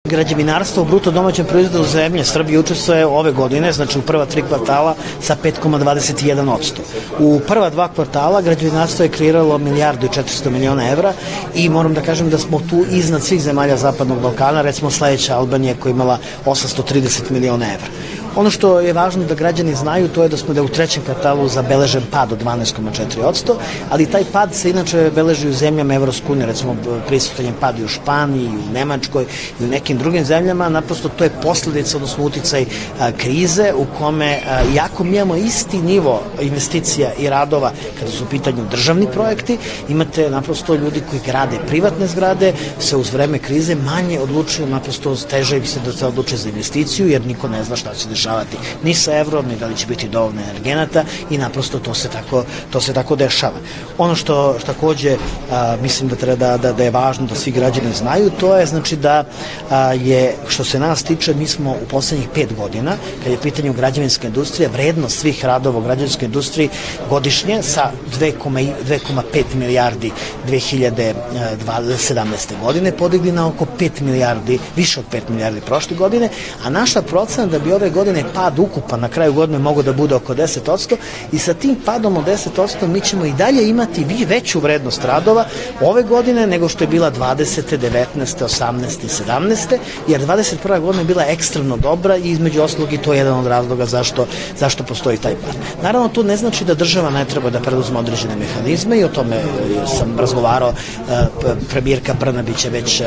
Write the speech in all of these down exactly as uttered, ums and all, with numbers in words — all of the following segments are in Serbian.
Građevinarstvo u bruto domaćem proizvodu zemlje Srbije učestvuje ove godine, znači u prva tri kvartala sa pet zarez dvadeset jedan posto. U prva dva kvartala građevinarstvo je kreiralo milijardu i četiristo miliona evra i moram da kažem da smo tu iznad svih zemalja Zapadnog Balkana, recimo sledeća Albanija koja je imala osamsto trideset miliona evra. Ono što je važno da građani znaju, to je da smo da u trećem kvartalu zabeležen pad od dvanaest zarez četiri posto, ali taj pad se inače beleži u zemljama Evropske unije, recimo prisutan je pad i u Španiji, i u Nemačkoj, i u nekim drugim zemljama, naprosto to je posledica, odnosno uticaj a, krize u kome, a, iako mi imamo isti nivo investicija i radova kada su u pitanju državni projekti, imate naprosto ljudi koji grade privatne zgrade, se uz vreme krize manje odlučuju, naprosto teže im se da se odluče za investiciju, jer niko ne zna šta će dešavati ni sa evrom, ni da li će biti dovoljno energenata i naprosto to se tako, to se tako dešava. Ono što, što takođe a, mislim da treba da, da, da je važno da svi građani znaju, to je znači da a, je, što se nas tiče, mi smo u poslednjih pet godina, kad je pitanje građevinska industrija, vrednost svih radova u građevinskoj industriji godišnje sa dve zarez pet milijardi dve hiljade sedamnaeste. godine podigli na oko pet milijardi, više od pet milijardi prošle godine, a naša procena da bi ove godine pad ukupan na kraju godine mogo da bude oko deset posto i sa tim padom od deset posto mi ćemo i dalje imati veću vrednost radova ove godine nego što je bila dvadesete, devetnaeste, osamnaeste i sedamnaeste. jer dvadeset prva godina je bila ekstremno dobra i između ostalog i to je jedan od razloga zašto, zašto postoji taj pad. Naravno, to ne znači da država ne treba da preduzme određene mehanizme i o tome sam razgovarao, premijerka Brnabić je već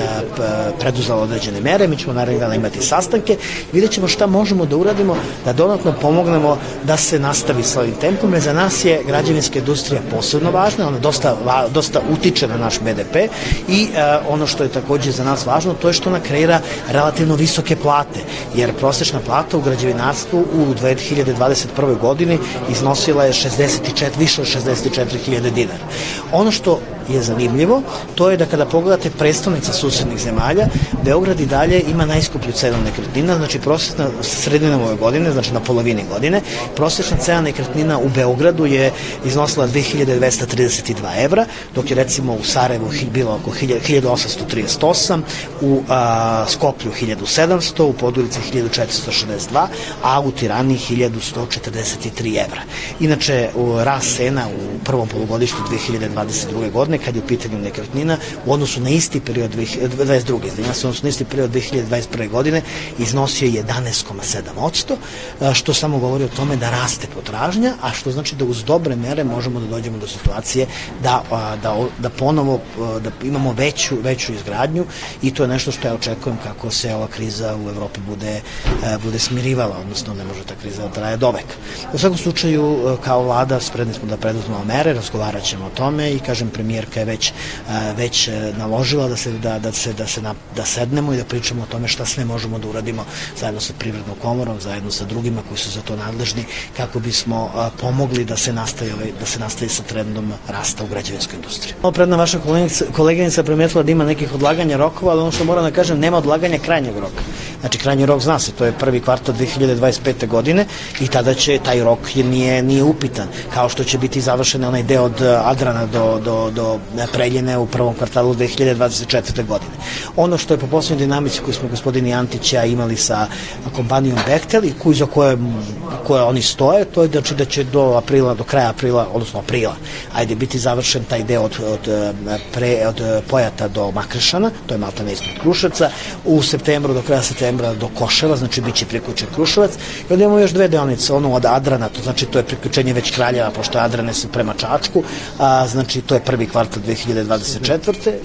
preduzela određene mere, mi ćemo naravno imati sastanke, vidjet ćemo šta možemo da uradimo, da dodatno pomognemo da se nastavi s ovim tempom, jer za nas je građevinska industrija posebno važna, ona dosta, dosta utiče na naš be de pe i e, ono što je takođe za nas važno, to je što ona kreira relativno visoke plate, jer prosečna plata u građevinarstvu u dve hiljade dvadeset prvoj. godini iznosila je šezdeset četiri, više od šezdeset četiri hiljade dinara. Ono što je zanimljivo, to je da kada pogledate prestolnica susednih zemalja, Beograd i dalje ima najskuplju cenu nekretnina, znači prosečna sredinom ove godine, znači na polovini godine, prosečna cena nekretnina u Beogradu je iznosila dve hiljade dvesta trideset dva evra, dok je recimo u Sarajevu bilo oko hiljadu osamsto trideset osam, u a, Skoplju hiljadu sedamsto, u Podgorici hiljadu četiristo šezdeset dva, a u Tirani hiljadu sto četrdeset tri evra. Inače, rast cena u prvom polugodištu dve hiljade dvadeset druge. godine, kad je u pitanju nekretnina, u odnosu na isti period dvadeset druge. izvinjavam se, u odnosu na isti period dve hiljade dvadeset prve. godine iznosio jedanaest zarez sedam posto, što samo govori o tome da raste potražnja, a što znači da uz dobre mere možemo da dođemo do situacije da, da, da ponovo da imamo veću, veću izgradnju i to je nešto što ja očekujem kako se ova kriza u Evropi bude, bude smirivala, odnosno ne može ta kriza da traje do veka. U svakom slučaju, kao vlada, spremni smo da preduzmemo mere, razgovarat ćemo o tome i kažem, premijerka je već, već naložila da se, da, da, se, da, se na, da sednemo i da pričamo o tome šta sve možemo da uradimo zajedno sa Privrednom komorom, zajedno sa drugima koji su za to nadležni, kako bismo pomogli da se nastavi, da se nastavi sa trendom rasta u građevinskoj industriji. Predna vaša koleginica primetila da ima nekih odlaganja rokova, ali ono što moram da kažem, nema odlaganja krajnjeg roka. Znači, krajnji rok zna se, to je prvi kvartal dve hiljade dvadeset pete. godine i tada će taj rok nije, nije upitan, kao što će biti završen onaj deo od Adrana do, do, do Preljine u prvom kvartalu dve hiljade dvadeset četvrte. godine. Ono što je po poslednjoj dinamici koju smo gospodin Jantića imali sa kompanijom Bechtel i koju za koje, koje oni stoje, to je znači da će do aprila, do kraja aprila, odnosno aprila, ajde biti završen taj deo od, od, pre, od Pojata do Makrešana, to je maltene ispred Kruševca, u septembru, do kraja septembra do Koševa, znači bit će priključen Kruševac i onda imamo još dve deonice, ono od Adrana, to znači to je priključenje već Kraljeva, pošto je Adrane su prema Čačku, a, znači to je prvi kvartal dve hiljade dvadeset četvrte.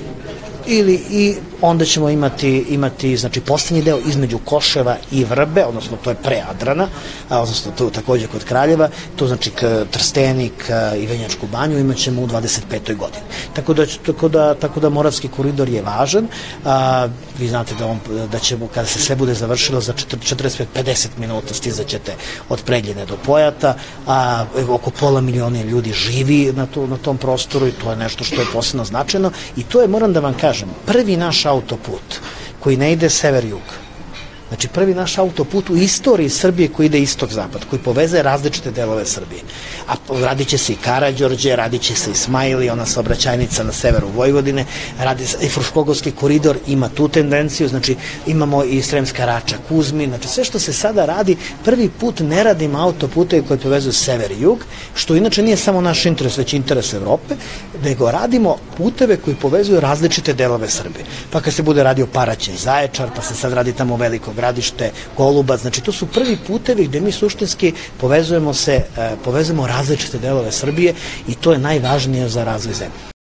ili i onda ćemo imati, imati znači poslednji deo između Koševa i Vrbe, odnosno to je pre Adrana, a, odnosno to takođe kod Kraljeva, to znači Trstenik a, i Venjačku banju imat ćemo u dvadeset petoj. godini. Tako da, tako da, tako da Moravski koridor je važan, a, vi znate da, on, da ćemo, kada se sve bude završilo, za četrdeset pet do pedeset minuta stizaćete od Preljine do Pojata, a oko pola miliona ljudi živi na, to, na tom prostoru i to je nešto što je posebno značajno i to je, moram da vam kažem, prvi naš autoput koji ne ide sever-jug, Znači prvi naš autoput u istoriji Srbije koji ide istok-zapad, koji poveze različite delove Srbije. A radit će se i Karađorđe, radit će se i Smajli, ona saobraćajnica na severu Vojvodine, radi se i Fruškogorski koridor, ima tu tendenciju, znači imamo i Sremska Rača, Kuzmin, znači sve što se sada radi, prvi put ne radimo autoputevi koji povezuju sever i jug, što inače nije samo naš interes, već interes Evrope, nego radimo puteve koji povezuju različite delove Srbije. Pa kad se bude radio Paraćin, Zaječar, pa se sad radi tamo Veliko Gradište, Golubac, znači to su prvi putevi gde mi suštinski povezujemo se, povezujemo različite delove Srbije i to je najvažnije za razvoj zemlje.